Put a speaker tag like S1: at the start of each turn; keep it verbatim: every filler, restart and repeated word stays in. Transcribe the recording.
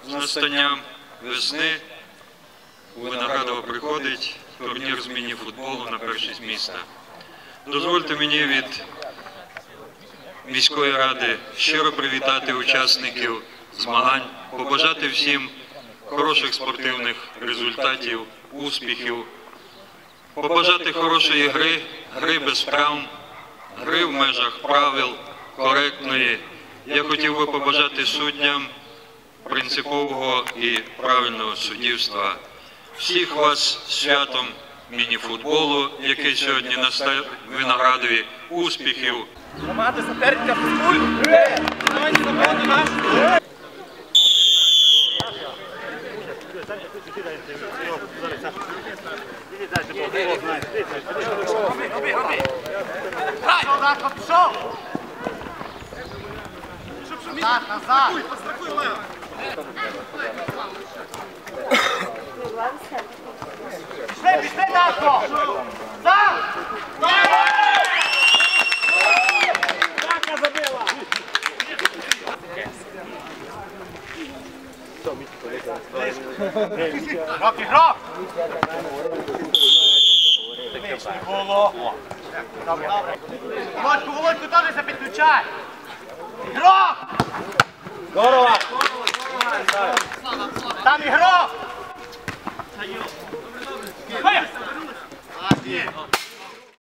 S1: З настанням весни у Виноградово приходить турнір з міні-футболу на першість міста. Дозвольте мені від міської ради щиро привітати учасників змагань, побажати всім хороших спортивних результатів, успіхів, побажати хорошої гри, гри без травм, гри в межах правил, коректної. Я хотів би побажати суддям принципового і правильного суддівства. Всіх вас з святом міні-футболу, який сьогодні на Виноградові. Успіхів!
S2: Команда соперника футболь! Гри! Давайте заборонимо наш! Назад, пішов! Назад, назад! Пішли, пішли, Натко! За! Така забила! Грок, ігрок! Не було! Добре, добре! Володьку, Володьку, теж се підключай! Ігрок! Здорово! Там ігрок! Ходя!